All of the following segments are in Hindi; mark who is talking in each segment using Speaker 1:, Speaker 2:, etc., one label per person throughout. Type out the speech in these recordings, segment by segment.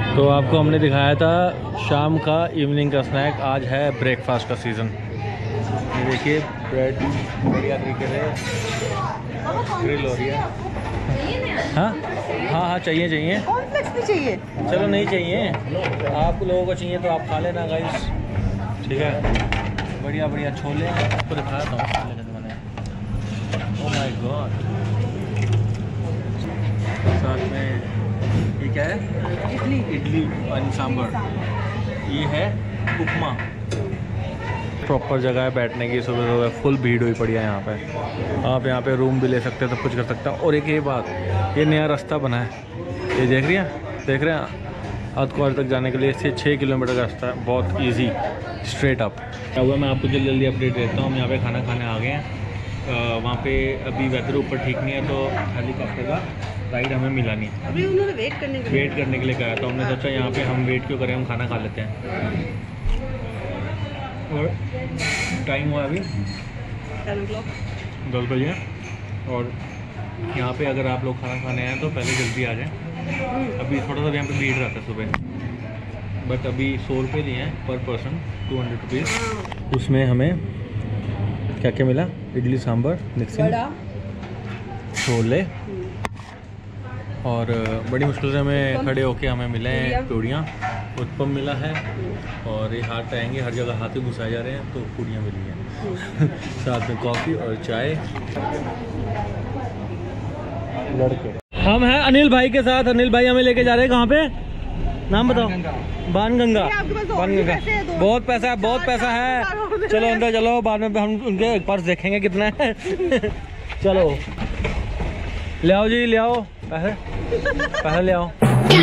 Speaker 1: तो आपको हमने दिखाया था शाम का इवनिंग का स्नैक। आज है ब्रेकफास्ट का सीज़न। ये देखिए ब्रेड बढ़िया तरीके से ग्रिल हो रही है। हाँ हाँ हाँ चाहिए चाहिए।
Speaker 2: कॉर्नफ्लेक्स भी चाहिए?
Speaker 1: चलो नहीं चाहिए, आप लोगों को चाहिए तो आप खा लेना गाइस, ठीक है। बढ़िया बढ़िया छोले आपको दिखाया था मैंने। Oh my god. साथ में ये क्या है? इडली और सांभर। ये है उपमा। प्रॉपर जगह है बैठने की। सुबह सुबह फुल भीड़ हुई पड़ी है यहाँ पे। आप यहाँ पे रूम भी ले सकते हैं, सब कुछ कर सकते हैं। और एक ये बात, ये नया रास्ता बना है, ये देख रहे हैं अर्धकुंवारी तक जाने के लिए। इससे 6 किलोमीटर का रास्ता है, बहुत ईजी स्ट्रेट अप। क्या हुआ, मैं आपको जल्दी जल्दी अपडेट देता हूँ। हम यहाँ पे खाना खाने आ गए हैं। वहाँ पे अभी वेदर ऊपर ठीक नहीं है, तो हेलीकॉप्टर का राइड हमें मिला नहीं।
Speaker 2: अभी उन्होंने वेट करने के लिए
Speaker 1: कहा, तो हमने सोचा यहाँ पे हम वेट क्यों करें, हम खाना खा लेते हैं। और टाइम हुआ अभी 10 बजे। और यहाँ पे अगर आप लोग खाना खाने आए तो पहले जल्दी आ जाएं। अभी थोड़ा सा यहाँ पे भीड़ रहता है सुबह, बट अभी 100 रुपये लिए हैं पर पर्सन, 200 रुपीज़। उसमें हमें क्या क्या मिला? इडली सांभर मिक्सिंग, छोले, और बड़ी मुश्किल से हमें खड़े होके हमें मिले हैं पूड़ियाँ। उत्पम मिला है, और ये हाथ आएंगे, हर जगह हाथ घुसाए जा रहे हैं, तो पूड़ियाँ मिली हैं। साथ में कॉफ़ी और चाय। लड़के हम हैं अनिल भाई के साथ। अनिल भाई हमें लेके जा रहे हैं कहाँ पे? नाम बताओ। बाणगंगा। बहुत पैसा है, बहुत पैसा है। चलो अंदर चलो, बाद में हम उनके पर्स देखेंगे कितना है। चलो ले आओ जी, ले आओ पैसे ले आओ।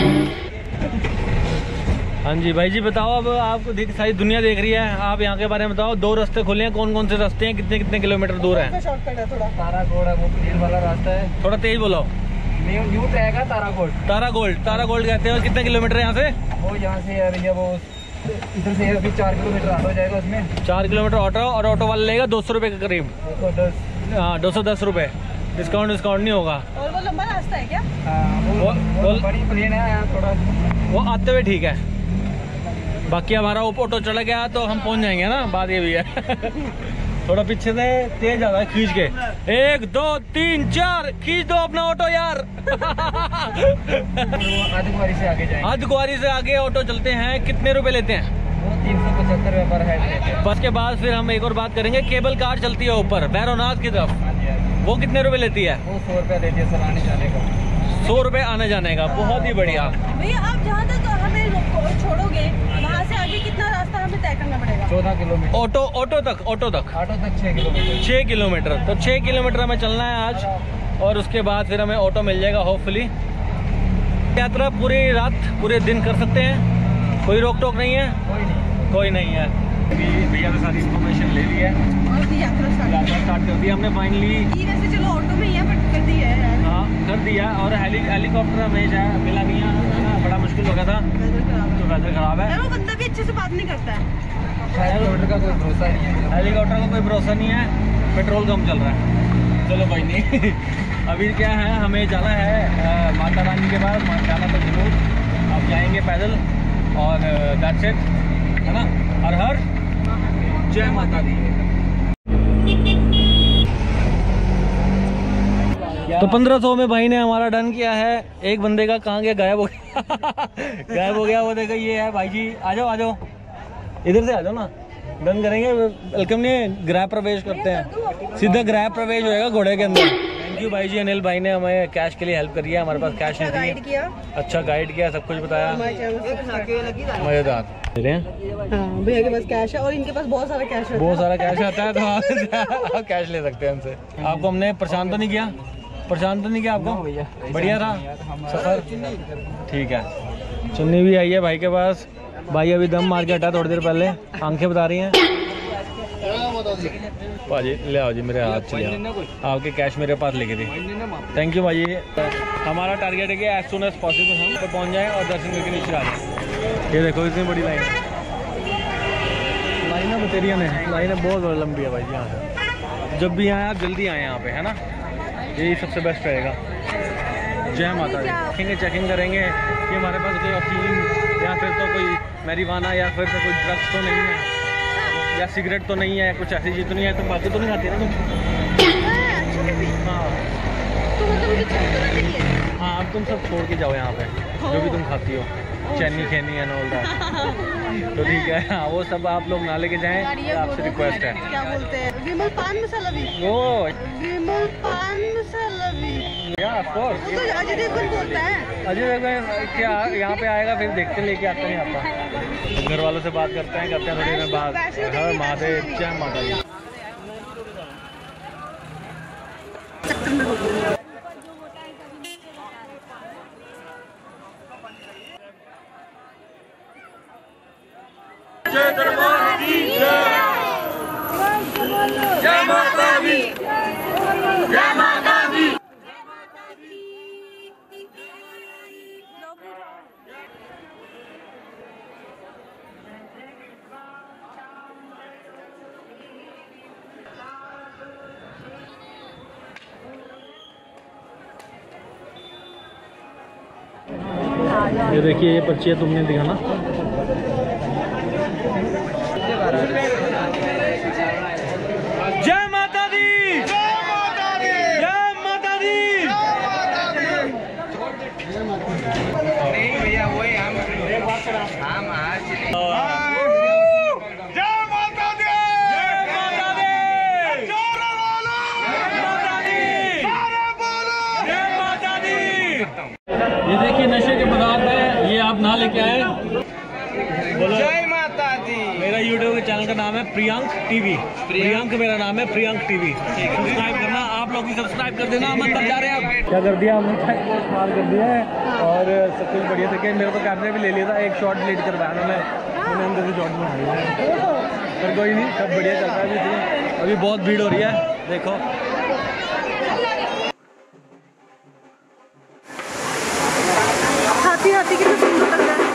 Speaker 1: हाँ जी भाई जी, बताओ। अब आपको सारी दुनिया देख रही है, आप यहाँ के बारे में बताओ। 2 रास्ते खुले हैं, कौन कौन से रास्ते हैं, कितने कितने किलोमीटर दूर है?
Speaker 2: शॉर्टकट है थोड़ा।
Speaker 3: ताराकोट है, वो पनीर वाला रास्ता है।
Speaker 1: थोड़ा तेज बोलो।
Speaker 3: न्यू ट्रैक है ताराकोट कहते हैं। कितने किलोमीटर है यहाँ से? वो यहाँ से यार ये वो इधर से अभी 4 किलोमीटर ऑटो जाएगा, उसमें
Speaker 1: 4 किलोमीटर ऑटो, और ऑटो वाला लेगा 200 रुपये के करीब।
Speaker 3: 210।
Speaker 1: हाँ 210 रुपये। डिस्काउंट नहीं होगा।
Speaker 2: और वो लंबा रास्ता है क्या?
Speaker 3: वो बड़ी प्लेन है यहाँ थोड़ा,
Speaker 1: वो आते हुए ठीक है। बाकी हमारा ऑटो चला गया तो हम पहुंच जाएंगे ना, बात ये भी है। थोड़ा पीछे से तेज आ रहा है, खींच के 1 2 3 4 खींच दो अपना ऑटो यार।
Speaker 3: अर्धकुंवारी से आगे जाएंगे।
Speaker 1: अर्धकुंवारी से आगे ऑटो चलते हैं। कितने रुपए लेते हैं?
Speaker 3: वो 375 रुपये पर हेड लेते हैं।
Speaker 1: बस के बाद फिर हम एक और बात करेंगे। केबल कार चलती है ऊपर भैरवनाथ की तरफ, वो कितने रुपए लेती है?
Speaker 3: वो 100 रुपया देती है आने जाने का।
Speaker 1: 100 रुपए आने जाने का। बहुत ही बढ़िया।
Speaker 2: भैया आप जहाँ तक हमें छोड़ोगे, वहाँ से आगे कितना रास्ता हमें तय करना पड़ेगा?
Speaker 3: 14 किलोमीटर।
Speaker 1: ऑटो तक
Speaker 3: 6 किलोमीटर।
Speaker 1: 6 किलोमीटर। तो 6 किलोमीटर हमें चलना है आज, और उसके बाद फिर हमें ऑटो मिल जाएगा होपफुली। यात्रा पूरी रात पूरे दिन कर सकते हैं, कोई रोक टोक नहीं है। कोई नहीं है। भैया ने सारी इन्फॉर्मेशन ले ली है
Speaker 2: और यात्रा
Speaker 1: स्टार्ट कर दी हमने फाइनली।
Speaker 2: वैसे चलो ऑटो में ही है, बट कर दी है।
Speaker 1: हाँ कर दिया। और हेलीकॉप्टर हमें मिला नहीं है, बड़ा मुश्किल हो गया था, तो वेदर खराब है।
Speaker 2: वो बंदा भी अच्छे से बात नहीं करता है।
Speaker 3: हेलीकॉप्टर का कोई भरोसा नहीं है।
Speaker 1: हेलीकॉप्टर का कोई भरोसा नहीं है, पेट्रोल कम चल रहा है। चलो भाई नहीं। अभी क्या है, हमें जाना है माता रानी के पास, जाना तो जरूर। अब जाएंगे पैदल, और दैट्स इट, है ना। हर हर जय माता दी। तो 1500 में भाई ने हमारा डन किया है। एक बंदे का कहाँ गया, गायब हो गया। गायब हो गया। वो देखो ये है भाई जी। आ जाओ इधर से आ जाओ ना। डन करेंगे, वेलकम नहीं, गृह प्रवेश करते हैं। सीधा गृह प्रवेश होएगा घोड़े के अंदर। थैंक यू भाई जी। अनिल भाई ने हमें कैश के लिए हेल्प करी है, हमारे पास कैश नहीं थी। अच्छा गाइड किया, सब कुछ बताया, मजेदार।
Speaker 2: भैया के पास कैश है, और इनके पास बहुत सारा कैश है।
Speaker 1: बहुत सारा कैश आता है, तो आप कैश ले सकते हैं हमसे। आपको हमने परेशान तो नहीं किया आपको? बढ़िया था सफर, ठीक है। चुन्नी भी आई है भाई के पास। भाई अभी दम मार के हटा थोड़ी देर पहले, आंखें बता रही हैं। भाजी ले आओ जी, मेरे हाथ चले आओ। आपके कैश मेरे पास लेके दी। थैंक यू भाई। हमारा टारगेट है कि एज सुन एज पॉसिबल हम तो पहुंच जाएं और दर्शन करके नीचे आ जाए। ये देखो इतनी बड़ी लाइन है बतेरिया में। लाइनें बहुत लंबी है भाई जी। यहाँ से जब भी आए आप जल्दी आए यहाँ पे, है ना। यही सबसे बेस्ट रहेगा। जय माता दी। देखेंगे, चेकिंग करेंगे कि हमारे पास कोई अफीम या फिर तो कोई मैरिवाना या फिर तो कोई ड्रग्स तो नहीं है, या सिगरेट तो नहीं है, कुछ ऐसी चीज़ तो नहीं है। तुम बाकी तो नहीं खाती ना तुम? हाँ हाँ, अब तुम सब छोड़ के जाओ यहाँ पे जो भी तुम खाती हो, चैनी खेनी एंड ऑल दैट। तो ठीक है, हाँ वो सब आप लोग ना लेके जाएं, आपसे रिक्वेस्ट है।
Speaker 2: क्या बोलते हैं, विमल पान मसाला भी,
Speaker 1: वो
Speaker 2: विमल पान मसाला भी,
Speaker 1: या ऑफ कोर्स
Speaker 2: वो तो अजय देवगन बोलता है।
Speaker 1: अजय देवगन क्या यहाँ पे आएगा, फिर देखते लेके आता नहीं आता। घर वालों से बात करते हैं थोड़ी देर बाद। हर महादेव, जय माता दी। जय दरबार की जय, जय माता दी, जय माता दी। ये देखिए, ये पर्ची है, तुमने दिखा ना। जय माता दी, जय माता दी, जय माता दी। नहीं भैया, वही हम आज जय माता दी, जय माता दी, जय माता दी। ये देखिए, नशे के पदार्थ है, ये आप ना लेके आए। जय माता दी। मेरा यूट्यूब के चैनल का नाम है प्रियंक टीवी। प्रियंक मेरा नाम है, प्रियंक टीवी। सब्सक्राइब करना, आप लोग भी सब्सक्राइब कर देना। हम अंदर जा रहे हैं। क्या कर दिया हमने, इस्तेमाल कर दिया है और सब कुछ बढ़िया से। मेरे को कैमरे भी ले लिया था, एक शॉट डिलीट करवाया मैंने अंदर से शॉट में आया, पर कोई नहीं, सब बढ़िया चल रहा है। अभी बहुत भीड़ हो रही है, देखो।
Speaker 2: हाथी हाथी कितना सुंदर लग रहा है।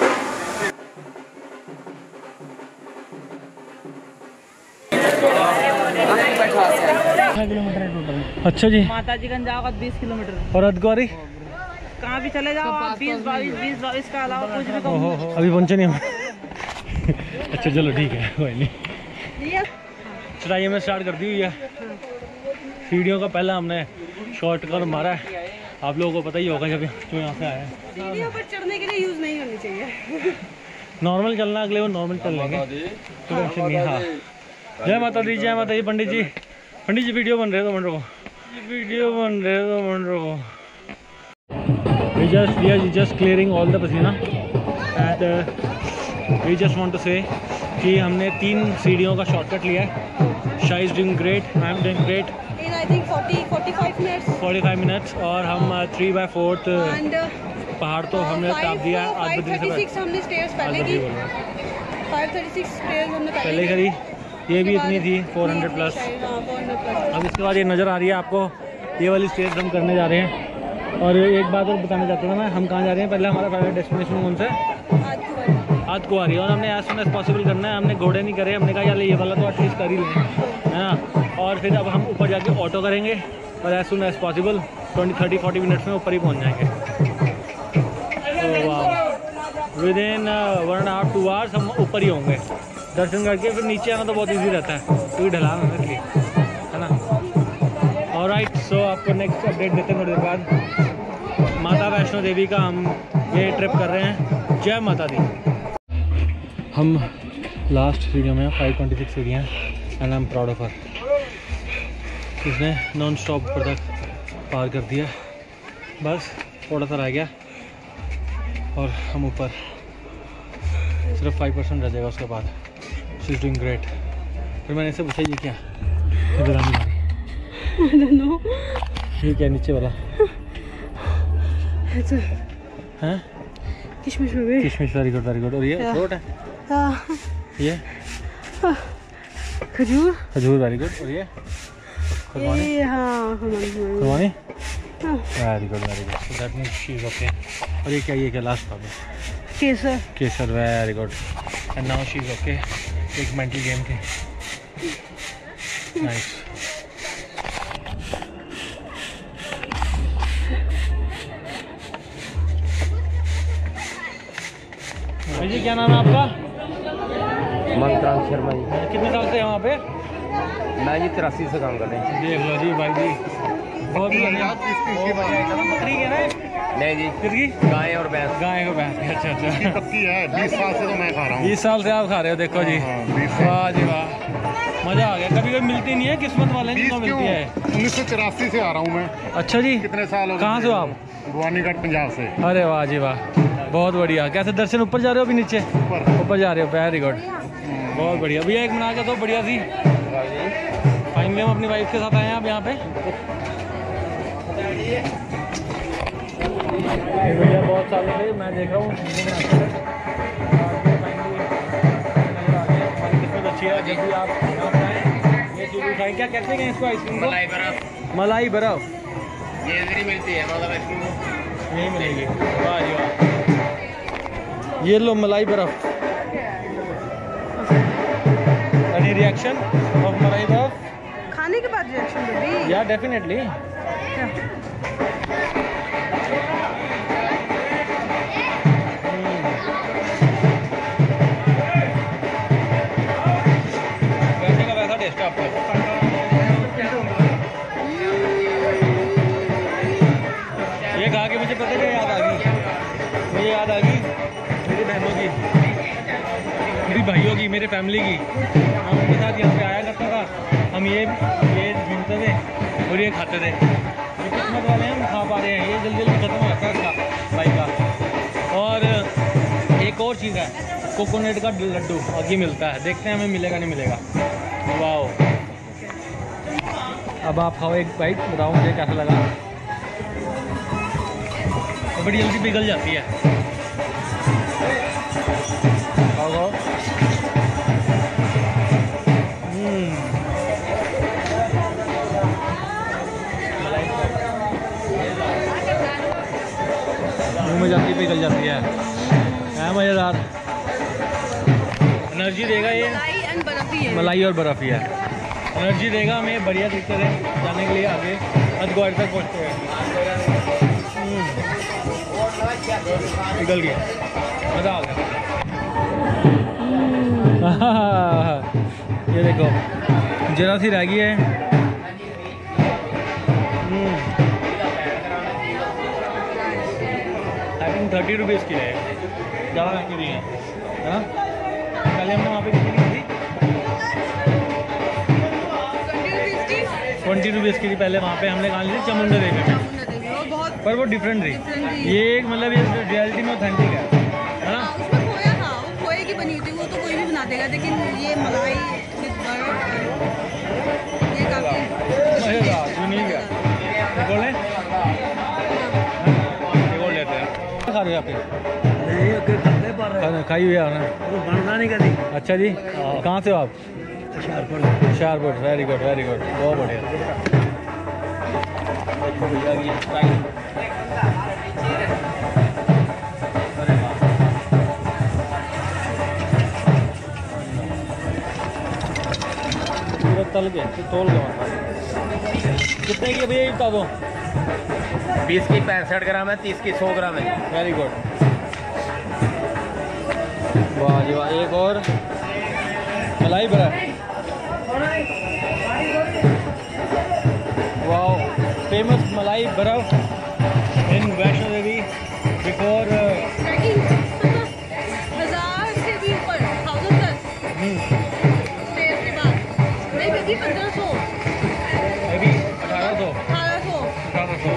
Speaker 3: किलोमीटर है टोटल।
Speaker 1: अच्छा जी,
Speaker 3: माता जी गंज जाओगे 20 किलोमीटर,
Speaker 1: और अदगौरी
Speaker 3: कहाँ भी चले जाओ आप 20-22 का अलावा कुछ भी कम।
Speaker 1: अभी पहुंचे नहीं हम। अच्छा चलो ठीक है, कोई नहीं। चढ़ाई में स्टार्ट कर दी हुई है। सीढ़ियों का पहला हमने शॉर्टकट मारा है। आप लोगों को पता ही होगा जब जो यहाँ से आया है।
Speaker 2: सीढ़ियों पर चढ़ने के लिए यूज नहीं होनी चाहिए।
Speaker 1: नॉर्मल चलना, अगले वो नॉर्मल चल लेंगे, तो टेंशन नहीं। हाँ, जय माता दी, जय माता दी। पंडित जी वीडियो बन रहे तो बन रहो, वीडियो बन रहे तो बन रहो। We are just clearing all the पसीना and we just want to say कि हमने 3 सीढ़ियों का शॉर्टकट लिया है। She is doing great, I am doing great.
Speaker 2: In I think 45 minutes
Speaker 1: और हम 3/4
Speaker 2: and
Speaker 1: पहाड़ तो हमने टाप दिया है।
Speaker 2: 536 हमने स्टेयर्स पहले की, 536 स्टेयर्स हमने
Speaker 1: पहले करी। ये भी इतनी थी 400 प्लस। अब इसके बाद ये नज़र आ रही है आपको, ये वाली स्टेज हम करने जा रहे हैं। और एक बात और बताना चाहता था मैं, हम कहाँ जा रहे हैं। पहले हमारा पहला डेस्टिनेशन कौन सा है, हाथ कुआरी, और हमने एज सुन एज पॉसिबल करना है। हमने घोड़े नहीं करे, हमने कहा यार ये वाला तो एटलीस्ट कर ही लें, है ना। और फिर अब हम ऊपर जाके ऑटो करेंगे और as soon as possible 20-30-40 minutes में ऊपर ही पहुँच जाएंगे। तो वाह, विद इन 1.5 2 आवर्स हम ऊपर ही होंगे। दर्शन करके फिर नीचे आना तो बहुत ईजी रहता है, क्योंकि ढलान है इसलिए, है ना। ऑलराइट, सो आपको नेक्स्ट अपडेट देते हैं थोड़ी देर बाद। माता वैष्णो देवी का हम ये ट्रिप कर रहे हैं। जय माता दी। हम लास्ट सीढ़ियों में 526 सीढ़ियाँ and I am proud of her. इसने नॉन स्टॉप ऊपर तक पार कर दिया, बस थोड़ा सा रह गया और हम ऊपर। सिर्फ 5% रह जाएगा उसके बाद। She is doing great. फिर मैंने इससे पूछा ये क्या, ये बतानी वाली, ये क्या नीचे वाला है?
Speaker 2: किशमिश में भी,
Speaker 1: किशमिश। Very good, very good. और ये फ्रूट है, ये
Speaker 2: खजूर,
Speaker 1: खजूर। Very good. और ये खुरमानी,
Speaker 2: हाँ
Speaker 1: खुरमानी। Very good, very good. So that means she is okay. और ये क्या, ये क्या लास्ट प्रॉब्लम,
Speaker 2: केसर,
Speaker 1: केसर। Very good. And now she is okay. एक मेंटल गेम थी। नाइस। जी क्या नाम है आपका?
Speaker 3: मंत्रांश शर्मा जी।
Speaker 1: कितने साल से वहाँ पे?
Speaker 3: मैं जी 83 से काम कर रहे हैं।
Speaker 1: देख लो जी भाई जी, बहुत बढ़िया। बकरी है ना?
Speaker 3: नहीं जी,
Speaker 1: किसकी?
Speaker 3: गाय और भैंस।
Speaker 1: गाय को भैंस। अच्छा अच्छा,
Speaker 4: पक्की है। 20 साल से तो मैं खा रहा हूँ।
Speaker 1: 20 साल से आप खा रहे हो। देखो जी,
Speaker 4: 20 साल।
Speaker 1: वाह जी वाह, मजा आ गया। कभी कभी मिलती नहीं है, किस्मत वाले जिनको मिलती है।
Speaker 4: 1984 से आ रहा हूँ मैं।
Speaker 1: अच्छा जी,
Speaker 4: कितने साल हो गए?
Speaker 1: कहाँ से हो आप?
Speaker 4: भवानीगढ़ पंजाब से।
Speaker 1: अरे वाह जी वाह, बहुत बढ़िया। कैसे दर्शन ऊपर जा रहे हो अभी नीचे? ऊपर जा रहे हो, वेरी गुड, बहुत बढ़िया। भैया एक बना के दो बढ़िया सी। फाइनली हम अपनी वाइफ के साथ आए हैं आप यहाँ पे। भैया बहुत सालों से मैं देख रहा हूँ किस्मत अच्छी है। जब भी आप यहाँ पे आए ये चीज़ खाएँ। क्या कहते हैं इसको? आइसक्रीम को
Speaker 3: मलाई बर्फ।
Speaker 1: मलाई बर्फ
Speaker 3: ये इधर मिलती है, मतलब आइसक्रीम
Speaker 1: यही मिलेगी। वाह जी वाह, ये लो मलाई बर्फ। एनी रिएक्शन ऑफ मलाई बर्फ?
Speaker 2: खाने के बाद रिएक्शन बेबी।
Speaker 1: या डेफिनेटली। वैसे का वैसा टेस्ट है आपका। ये खा के मुझे पता क्या याद आ गई? मुझे याद आ गई मेरी बहनों की, मेरी भाइयों की, मेरे फैमिली की। हम उनके साथ यहाँ पे आया करता था। हम ये ढूंढते थे और ये खाते थे। ये किस्मत वाले हैं, हम खा पा रहे हैं। ये जल्दी जल्दी खत्म हो जाता है इसका भाई का। और एक और चीज़ है, कोकोनट का लड्डू आगे मिलता है। देखते हैं हमें मिलेगा नहीं मिलेगा। वाह, अब आप खाओ एक बाइट, बताओ मुझे कैसा लगा। बड़ी जल्दी पिघल जाती है। खाओ खाओ। मुँह में जाती पिघल जाती है मज़ेदार। एनर्जी देगा ये,
Speaker 2: मलाई एंड बर्फी है।
Speaker 1: मलाई और बर्फी है। एनर्जी देगा हमें बढ़िया तरीके से जाने के लिए आगे अजगौर तक पहुँचते हैं। पिघल गया, मज़ा आ गया। ये देखो जरा सी रह गई है। आई थिंक 30 रुपीज़ की है, ज़्यादा महंगी नहीं है ना? पहले हमने वहाँ पे कितनी की थी? 20 रुपीज़ की थी पहले। वहाँ पे हमने कहा ली थी चामुंडा देवी में, पर वो डिफरेंट थी। ये एक मतलब ये रियलिटी में ऑथेंटिक है ना?
Speaker 2: उसमें खोया था, वो खोए की बनी थी। वो तो कोई भी बना देगा, लेकिन ये मलाई विद बर्फ ये काफी
Speaker 1: मज़ेदार, यूनिक है। बोले लेते हैं। खा रहे हो आप? खाई हुई है ना?
Speaker 3: बनना नहीं कभी।
Speaker 1: अच्छा जी, कहाँ से हो आप? Hoshiarpur. Very good very good, बहुत बढ़िया। देखो भैया ये पूरा तल के तोल के कितने की भैया ये बता दो?
Speaker 3: 20 की 65 ग्राम है, 30 की 100 ग्राम है।
Speaker 1: वेरी गुड, वाह जी वाह। एक और मलाई बर्फ। वाह, फेमस मलाई बर्फ इन वैष्णो देवी बिफोर
Speaker 2: 1000 से भी ऊपर 1000 प्लस स्टेज के बाद नहीं बेबी 1500
Speaker 1: अभी 1800।
Speaker 2: 1800।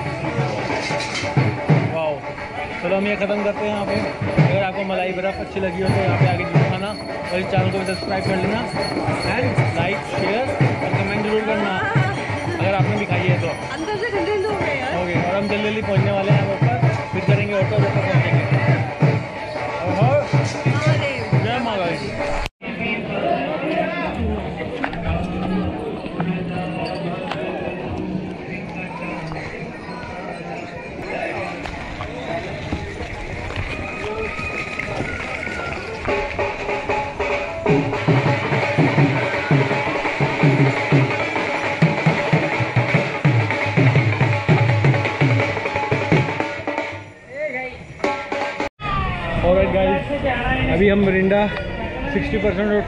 Speaker 1: वाह, चलो हम ये ख़त्म करते हैं यहाँ पे। अगर आपको मलाई बर्फ अच्छी लगी हो तो यहाँ पे आगे जरूर खाना और इस चैनल को भी सब्सक्राइब कर लेना एंड लाइक शेयर और कमेंट जरूर करना अगर आपने भी खाई है तो।
Speaker 2: अंदर से ठंडे हो गए यार।
Speaker 1: ओके, और हम जल्दी जल्दी पहुँचने वाले हैं ऊपर, फिर करेंगे ऑटो जब तक पहुँचेंगे। जय माता दी। ऑलराइट गाइस, अभी हम मिरिंडा 60% और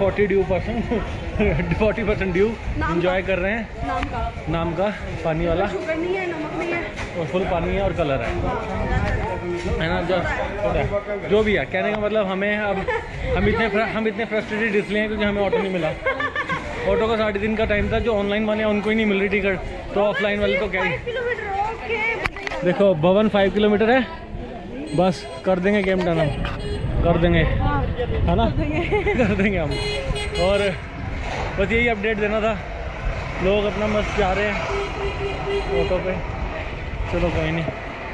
Speaker 1: 40% ड्यू इंजॉय कर रहे हैं। नाम का पानी वाला,
Speaker 2: शुगर नहीं है, नमक नहीं है,
Speaker 1: और फुल पानी है और कलर है ना। जो भी है, कहने का मतलब हमें अब हम इतने फ्रस्ट्रेटेड इसलिए हैं क्योंकि हमें ऑटो नहीं मिला। ऑटो का 3.5 का टाइम था, जो ऑनलाइन वाले हैं उनको ही नहीं मिल रही टिकट, तो ऑफलाइन वाले तो क्या ही। देखो भवन 5 किलोमीटर है, बस कर देंगे गेम डन, हम कर देंगे, है ना, कर देंगे हम। और बस यही अपडेट देना था, लोग अपना मस्त जा रहे हैं ऑटो पे। चलो कोई नहीं,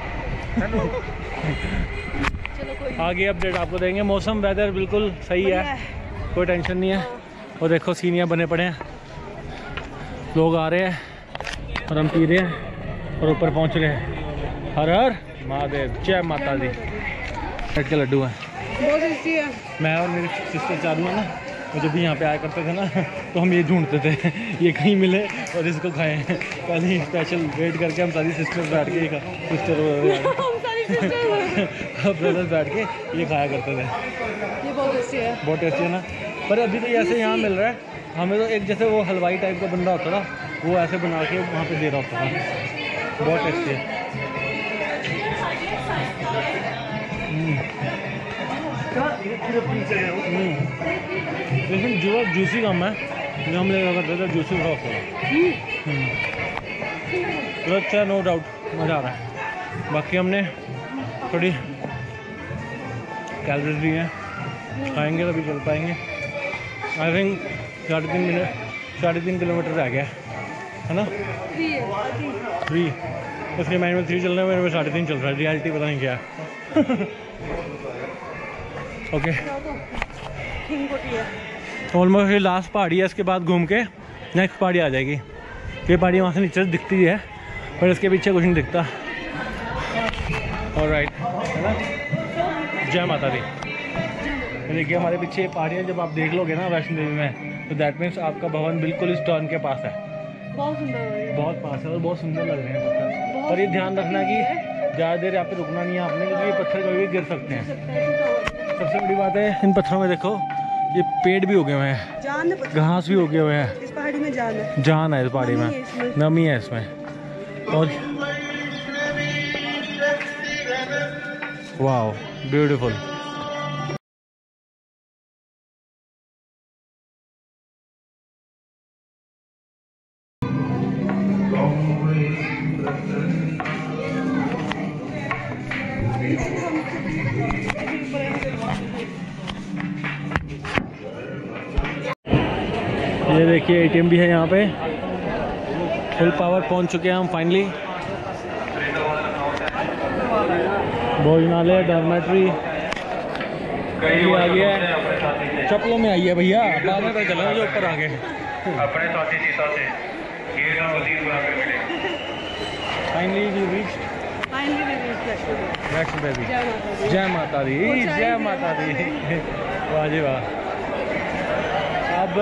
Speaker 1: आगे अपडेट आपको देंगे। मौसम वेदर बिल्कुल सही है, कोई टेंशन नहीं है। और देखो सीनियर बने पड़े हैं, लोग आ रहे हैं और हम पी रहे हैं और ऊपर पहुंच रहे हैं। हर हर महादेव, जय माता दी। कट के लड्डू हैं,
Speaker 2: बहुत टेस्टी है।
Speaker 1: मैं और मेरी सिस्टर चालू है ना, वो जब भी यहाँ पे आया करते थे ना, तो हम ये ढूंढते थे ये कहीं मिले और इसको खाएं। पहले ही स्पेशल वेट करके हम सारी सिस्टर्स बैठ के सिस्टर ब्रदर्स बैठ के ये खाया करते थे।
Speaker 2: ये बहुत टेस्टी है,
Speaker 1: बहुत टेस्टी है ना। पर अभी तो ऐसे यहाँ मिल रहा है हमें, तो एक जैसे वो हलवाई टाइप का बंदा होता था, वो ऐसे बना के वहाँ पे दे रहा होता था। बहुत टेस्टी है। लेकिन जो जूसी कम है, जो हम लेकर करते थे जूसी बहुत होता है। तो अच्छा, नो डाउट मज़ा आ रहा है। बाकी हमने थोड़ी कैलोरीज ली हैं, खाएंगे तभी चल पाएंगे। आई थिंक 3.5 किलोमीटर रह गया है ना, 3। उसके माइंड में 3 चल रहा है, मेरे में 3.5 चल रहा है। रियलिटी पता नहीं क्या है। ओके, ऑलमोस्ट ये लास्ट पहाड़ी है, इसके बाद घूम के नेक्स्ट पहाड़ी आ जाएगी। ये पहाड़ी वहाँ से नीचे दिखती है, पर इसके पीछे कुछ नहीं दिखता। ऑलराइट, है ना, जय माता दी। देखिए हमारे पीछे पहाड़ियाँ जब आप देख लोगे ना वैष्णो देवी में, तो दैट मीन्स आपका भवन बिल्कुल इस टर्न के पास है।
Speaker 2: बहुत सुंदर है,
Speaker 1: बहुत पास है और बहुत सुंदर लग रहे हैं पत्थर। पर ये ध्यान रखना कि ज़्यादा देर यहाँ पे रुकना नहीं है आपने, क्योंकि ये पत्थर कभी भी गिर सकते हैं। सबसे बड़ी बात है इन पत्थरों में, देखो ये पेड़ भी उगे हुए हैं,
Speaker 2: जान है,
Speaker 1: घास भी उगे हुए हैं।
Speaker 2: इस पहाड़ी में जान है,
Speaker 1: जान है इस पहाड़ी में, नमी है इसमें। और वाओ, ब्यूटीफुल। ये देखिए एटीएम भी है यहाँ पे, फुल पावर पहुँच चुके हैं हम फाइनली। भोजनालय, डॉर्मेट्री आ गया है, चप्पलों में आई है भैया, बाद में चला जो ऊपर आ गए।
Speaker 5: अपने साथी सीता से गेट और वजीर बनाकर मिले।
Speaker 1: Finally we reached Vaishno Devi. जय माता दी, जय माता दी। वाह जी वाह। अब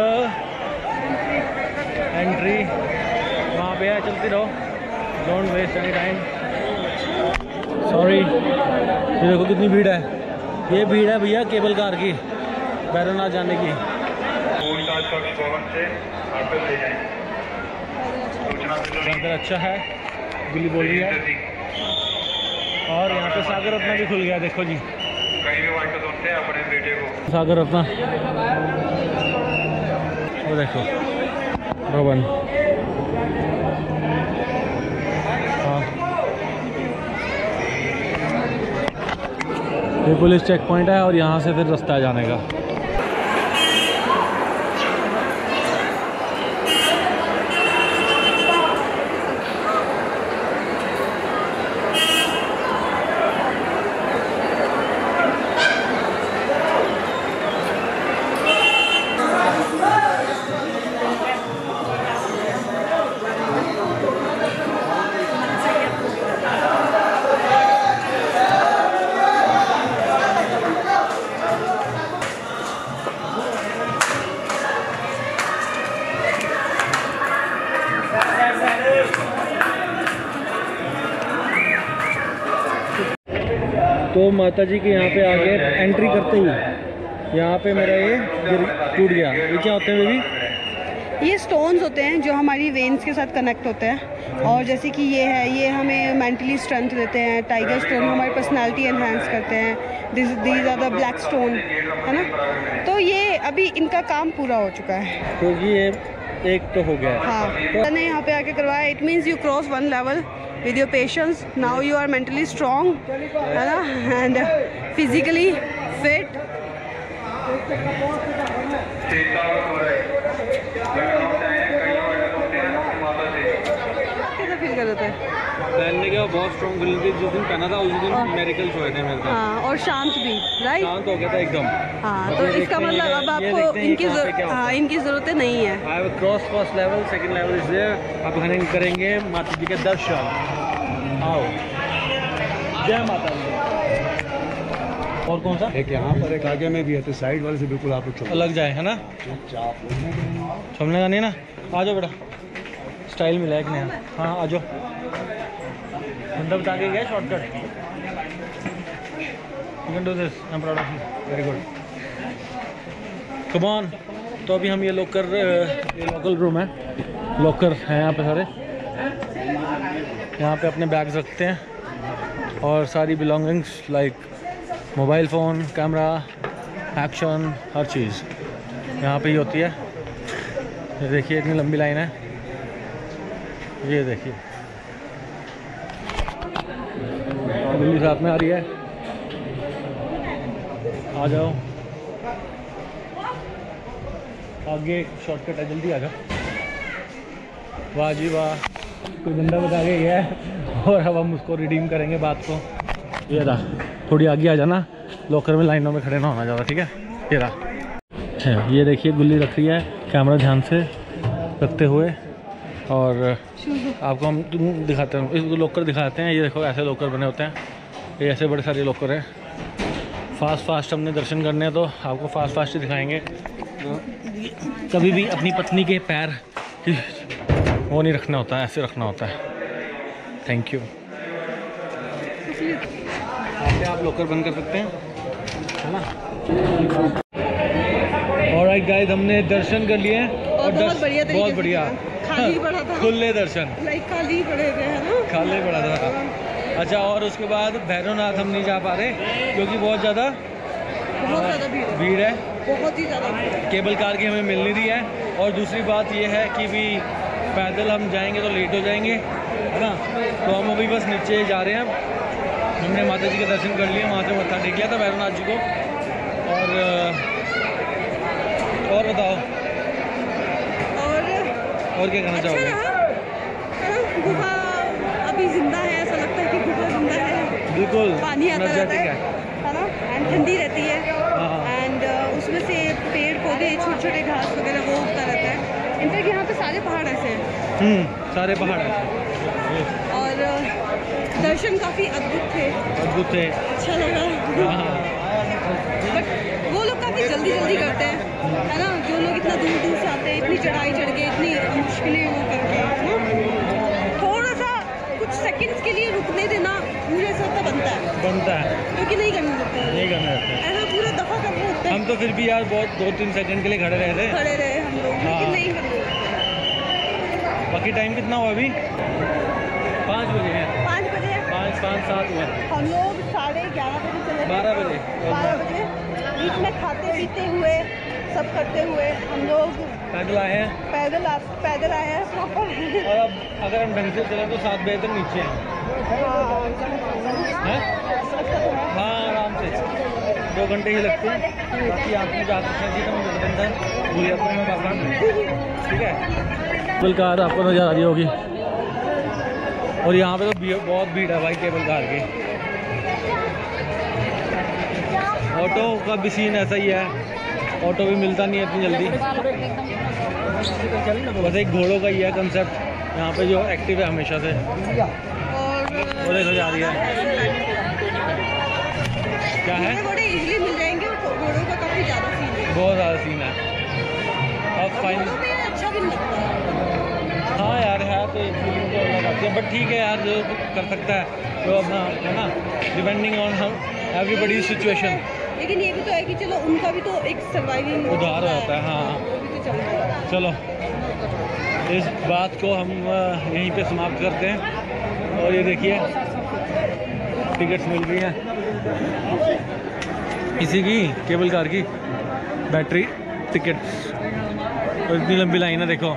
Speaker 1: एंट्री वहाँ पे है, चलती रहो, don't waste any time. Sorry, ये देखो कितनी भीड़ है। ये भीड़ है भैया केबल कार की, बैरनाथ जाने की। अंदर अच्छा है, गुली बोल रही है। और यहाँ पे सागर रत्ना भी खुल गया, देखो जी,
Speaker 5: कहीं भी वाइट सुनते हैं अपने बेटे को।
Speaker 1: सागर रत्ना, वो देखो भवन। हाँ, ये पुलिस चेक पॉइंट है और यहाँ से फिर रास्ता है जाने का। तो माता जी के यहाँ पे आगे एंट्री करते ही यहाँ पे मेरा ये टूट गया। ये क्या होते हैं बेबी?
Speaker 2: ये स्टोन्स होते हैं जो हमारी वेन्स के साथ कनेक्ट होते हैं, और जैसे कि ये है, ये हमें मेंटली स्ट्रेंथ देते हैं। टाइगर स्टोन हमारी पर्सनालिटी एनहांस करते हैं। These are the black stone, है ना। तो ये अभी इनका काम पूरा हो चुका है।
Speaker 1: तो ये एक तो हो गया।
Speaker 2: हाँ, तो मैंने यहाँ पे आके करवाया। It means you cross one level with your patience. Now you are mentally strong, है ना, एंड फिजिकली फिट। कैसा फील कर रहे थे?
Speaker 1: पहनने के बाद बहुत स्ट्रॉन्ग फील थी। जिस दिन पहना था उस दिन मेरिकल्स हुए थे मेरे साथ।
Speaker 2: हाँ, और शांत भी, राइट।
Speaker 1: शांत हो गया था एकदम।
Speaker 2: हाँ, तो इसका मतलब अब आपको इनकी ज़रूरतें नहीं है।
Speaker 1: I have cross first level, second level is there. अब हम करेंगे माता जी के दर्शन। आओ, जय माता दी। और कौन सा?
Speaker 6: एक यहाँ पर एक आगे में भी है, तो साइड वाले से बिल्कुल आप लोग
Speaker 1: लग जाए, है ना। चलने का नहीं ना। आ जाओ बेटा, स्टाइल मिला है कि नहीं? हाँ आ जाओ। बंदा बता के गया shortcut. You can do this, I am proud of you, very good, come on. तो अभी हम ये लॉकर, ये लोकल रूम है, लॉकर हैं यहाँ पे सारे। यहाँ पे अपने बैग्स रखते हैं और सारी belongings like mobile phone, camera, action, हर चीज़ यहाँ पे ही होती है। ये देखिए इतनी लंबी लाइन है, ये देखिए दिल्ली साथ में आ रही है। आ जाओ, आगे शॉर्टकट है, जल्दी आ जाओ। वाह जी वाह, कोई बंदा बता के गया है और अब हम उसको रिडीम करेंगे बात को। ये रहा, थोड़ी आगे आ जाना, लॉकर में लाइनों में खड़े ना होना ज़्यादा, ठीक है। ये रहा, ये देखिए गुल्ली रख रही है, कैमरा ध्यान से रखते हुए। और आपको हम दिखाते हैं, इस लॉकर दिखाते हैं। ये देखो ऐसे लॉकर बने होते हैं, ये ऐसे बड़े सारे लॉकर हैं। फास्ट हमने दर्शन करने हैं तो आपको फास्ट ही दिखाएंगे। कभी भी अपनी पत्नी के पैर वो नहीं रखना होता है, ऐसे रखना होता है। Thank you. आप लॉकर बंद कर सकते हैं, है ना। ऑलराइट गाइस, हमने दर्शन कर लिए
Speaker 2: और बहुत बढ़िया तरीके
Speaker 1: बहुत
Speaker 2: से
Speaker 1: बढ़िया,
Speaker 2: खाली पड़ा था,
Speaker 1: खुले दर्शन,
Speaker 2: लाइक खाली पड़े थे, है ना,
Speaker 1: खाली पड़ा था। अच्छा, और उसके बाद भैरवनाथ हम नहीं जा पा रहे क्योंकि बहुत ज़्यादा भीड़ है, बहुत ही ज़्यादा भीड़ है। केबल कार की हमें मिल नहीं रही है। और दूसरी बात ये है कि भी पैदल हम जाएंगे तो लेट हो जाएंगे, है ना। तो हम अभी बस नीचे जा रहे हैं। हमने माता जी के दर्शन कर लिए, वहाँ से मत्था टेक लिया था भैरवनाथ जी को। और बताओ, और क्या कहना चाहोगे?
Speaker 2: गुफा अभी जिंदा है, ऐसा लगता है कि गुफा जिंदा है।
Speaker 1: बिल्कुल,
Speaker 2: पानी आता रहता है ना, एंड ठंडी रहती है, एंड उसमें से पेड़ पौधे, छोटे छोटे घास वगैरह वो उगता रहता है। इनफैक्ट यहाँ पे सारे पहाड़ ऐसे हैं,
Speaker 1: सारे पहाड़ ऐसे।
Speaker 2: और दर्शन काफ़ी अद्भुत थे, अच्छा लगा। बट वो लोग काफ़ी जल्दी करते हैं, है ना, जो लोग इतना दूर से आते हैं, इतनी चढ़ाई चढ़ के, इतनी मुश्किलें वो करके, है ना, थोड़ा सा कुछ सेकंड्स के लिए रुकने देना मुझे ऐसा बनता है, क्योंकि नहीं करना होता है, ऐसा पूरा दफा करना होता है।
Speaker 1: हम तो फिर भी यार बहुत 2-3 सेकंड के लिए खड़े रहे हम लोग, लेकिन नहीं करना।
Speaker 3: बाकी टाइम कितना हुआ अभी? 5 बजे हैं।
Speaker 2: 5 बजे
Speaker 3: 5-7 हुए।
Speaker 2: हम लोग 11:30 बजे चले
Speaker 3: 12 बजे
Speaker 2: 12 बजे बीच में खाते पीते हुए सब करते हुए हम लोग
Speaker 3: पैदल आए हैं।
Speaker 2: पैदल आए हैं प्रॉपर।
Speaker 3: और अब अगर हम ढंग से चले तो 7 बजे तक नीचे हैं। हाँ आराम से 2 घंटे ही लगते हैं। बाकी आपने जा सकते हैं जी, तो मुझे बंदा भूलिया तो मैं बात, ठीक है। केबल कार आपको नज़र आ रही होगी, और यहाँ पे तो बहुत भीड़ है भाई केबल कार की। ऑटो का भी सीन ऐसा ही है, ऑटो भी मिलता नहीं है इतनी जल्दी। बस एक घोड़ों का ही है कंसेप्ट यहाँ पे जो एक्टिव है हमेशा से, वो देखो जा रही है। क्या है?
Speaker 2: घोड़े इजीली मिल जाएंगे, घोड़ों का काफ़ी ज़्यादा सीन है,
Speaker 3: बहुत ज़्यादा सीन है। अब फाइनल
Speaker 2: अच्छा भी नहीं लगता है।
Speaker 3: हाँ यार है तो एक फीलिंग तो अलग आती है, बट ठीक है यार, जो कर सकता है जो अपना है ना, डिपेंडिंग ऑन हम एवरीबडी सिचुएशन
Speaker 2: लेकिन ये भी तो है कि चलो उनका भी तो एक सर्वाइविंग
Speaker 3: उधार होता है। हाँ,
Speaker 2: वो भी तो चलता है।
Speaker 3: चलो इस बात को हम यहीं पे समाप्त करते हैं। और ये देखिए टिकट्स मिल रही हैं इसी की केबल कार की बैटरी टिकट्स। और इतनी लंबी लाइन है, देखो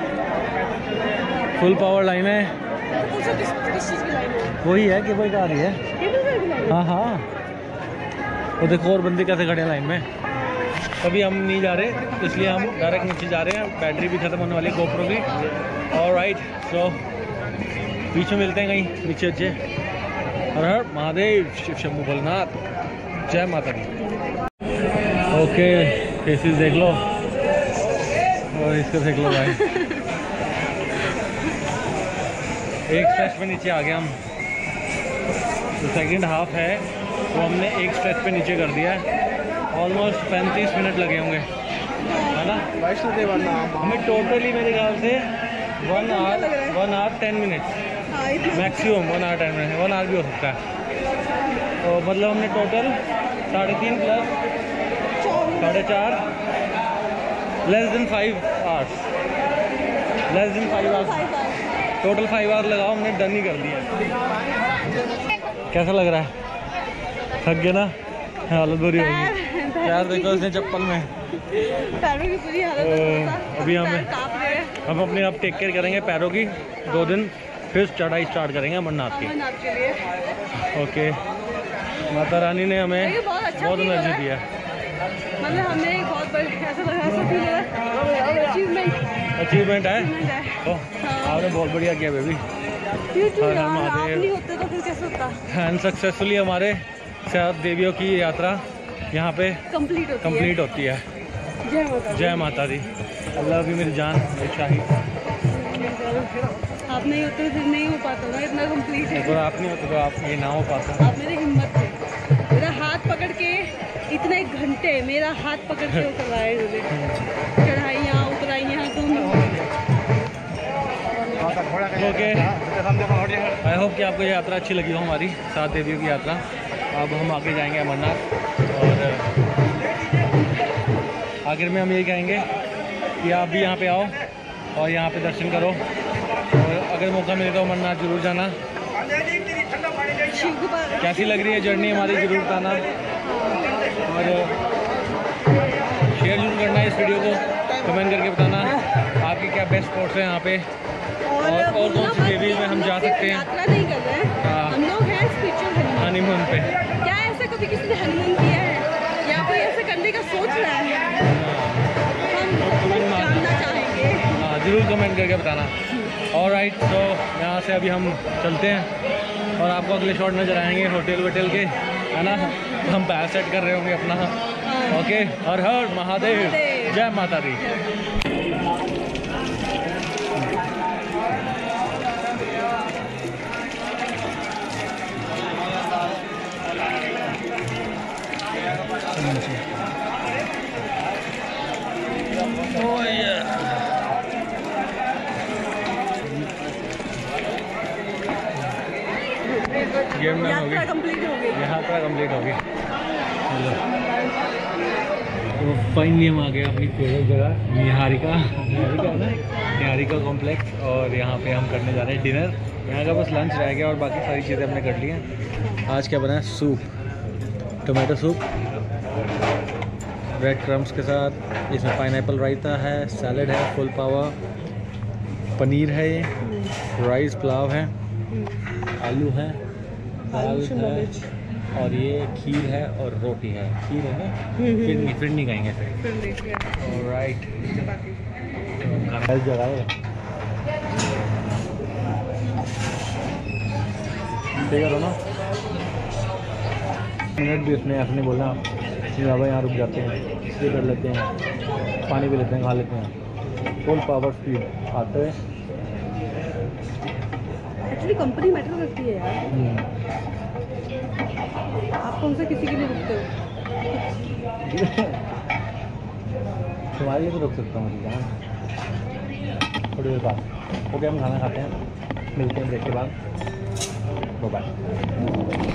Speaker 3: फुल पावर लाइन है।
Speaker 2: पूछो किस चीज़ की लाइन है?
Speaker 3: वही है केबल कार ही है।
Speaker 2: केबल कार की लाइन?
Speaker 3: हाँ हाँ, वो देखो और बंदे कैसे खड़े हैं लाइन में। अभी हम नहीं जा रहे, इसलिए हम डायरेक्ट नीचे जा रहे हैं। बैटरी भी ख़त्म होने वाली है गोप्रो की। ऑलराइट, सो बीच में मिलते हैं कहीं नीचे नीचे। हर हर महादेव, शिव शंभू भोलेनाथ, जय माता दी। ओके, फेसेस देख लो और इसको देख लो भाई। एक स्ट्रेच पे नीचे आ गए हम। जो सेकंड हाफ है वो हमने एक स्ट्रेच पे नीचे कर दिया है। ऑलमोस्ट 35 मिनट लगे होंगे, है ना? हमें टोटली मेरे ख्याल से 1 आवर 10 मिनट्स
Speaker 2: हाँ, इतना
Speaker 3: मैक्सिमम 1 आवर 10 मिनट, 1 आवर भी हो सकता है। तो मतलब हमने total 3.5 plus 4.5 less than 5 hours, less than 5 hours, total 5 hour लगाओ, हमने डन ही कर दिया। कैसा लग रहा है? थक गया ना? हालत बुरी होगी यार, देखो उसने चप्पल में।
Speaker 2: पैरों की पूरी हालत है।
Speaker 3: अभी हमें
Speaker 2: कांप रहे हैं
Speaker 3: हम अपने आप टेक केयर करेंगे पैरों की 2 दिन, फिर चढ़ाई स्टार्ट करेंगे अमरनाथ की।
Speaker 2: अमरनाथ के लिए।
Speaker 3: ओके, माता रानी ने हमें
Speaker 2: ये बहुत अच्छा
Speaker 3: बहुत
Speaker 2: feel हो रहा
Speaker 3: एनर्जी
Speaker 2: है।
Speaker 3: दिया।
Speaker 2: मतलब हमें एक बहुत बड़ा ऐसा लगा, ऐसा फील हो रहा है अचीवमेंट
Speaker 3: अचीवमेंट है।
Speaker 2: है।
Speaker 3: तो आपने बहुत बढ़िया किया बेबी।
Speaker 2: क्यों
Speaker 3: हर
Speaker 2: यार, आप
Speaker 3: महादेव।
Speaker 2: नहीं होते तो फिर कैसे होता?
Speaker 3: एंड सक्सेसफुली हमारे 7 देवियों की यात्रा यहाँ पे
Speaker 2: कंप्लीट होती है। जय माता दी।
Speaker 3: जय माता दी। अल्लाह भी मेरी जान, मेरी शाही।
Speaker 2: आप नहीं होते तो फिर नहीं हो पाता ना, इतना कंप्लीट है।
Speaker 3: अगर आप नहीं होते तो आप ये ना हो पाता।
Speaker 2: आप मेरे हिम्मत थे, मेरा हाथ पकड़ के इतने घंटे मेरा हाथ पकड़ के वो करवाए उन्होंने, चढ़ाइयाँ उतराइयाँ दोनों।
Speaker 3: ओके, आई होप कि आपको ये यात्रा अच्छी लगी हो, हमारी 7 देवियों की यात्रा। अब हम आगे जाएंगे अमरनाथ, और आखिर में हम यही कहेंगे कि आप भी यहाँ पे आओ और यहाँ पे दर्शन करो, और अगर मौका मिले तो अमरनाथ जरूर जाना।
Speaker 2: शिव के पास
Speaker 3: कैसी लग रही है जर्नी हमारी, जरूर बताना, और शेयर जरूर करना इस वीडियो को, कमेंट करके बताना आपके क्या बेस्ट स्पॉट्स हैं यहाँ पे, और कौन सी देवी में हम जा सकते हैं।
Speaker 2: यात्रा नहीं कर रहे हैं
Speaker 3: हाँ।
Speaker 2: हम लोग हैं स्पिरिचुअल
Speaker 3: हनीमून पे।
Speaker 2: क्या ऐसा कभी किसी ने हनीमून किया है या कोई ऐसा करने का सोच रहा है? हम जानना चाहेंगे।
Speaker 3: हाँ, ज़रूर कमेंट करके बताना। ऑलराइट, तो यहाँ से अभी हम चलते हैं और आपको अगले शॉट नजर आएंगे होटल वोटल के, है ना? हम पैर सेट कर रहे होंगे अपना। ओके, हर हर महादेव, जय माता दी।
Speaker 2: यात्रा कंप्लीट हो गई।
Speaker 3: यात्रा कंप्लीट होगी। तो फाइनली हम आ गए अपनी फेवरेट जगह निहारिका है ना, निहारिका कॉम्प्लेक्स, और यहाँ पे हम करने जा रहे हैं डिनर। यहाँ का बस लंच रह गया और बाकी सारी चीज़ें हमने कर ली हैं। आज क्या बना है? Soup, tomato soup bread crumbs के साथ, इसमें पाइनएप्पल रायता है, सैलड है, फुल पावा, पनीर है, ये राइस पुलाव है, आलू है, दाल है, और ये खीर है और रोटी है। खीर है ना, फिर नहीं कहेंगे फिर। ऑलराइट, खाना इस जगह है, ठीक है ना? मिनट भी उसने ऐसे नहीं बोलना कि बाबा यहाँ रुक जाते हैं, ये कर लेते हैं, पानी भी लेते हैं, खा लेते हैं। फुल पावर स्पीड आते हैं।
Speaker 2: एक्चुअली कंपनी मैटर करती है यार। आप कौन सा किसी के लिए रुकते हो?
Speaker 3: तुम्हारे लिए तो रुक सकता हूँ जान, थोड़ी देर बाद। ओके, हम खाना खाते हैं, मिलते हैं ब्रेक के बाद। Bye bye.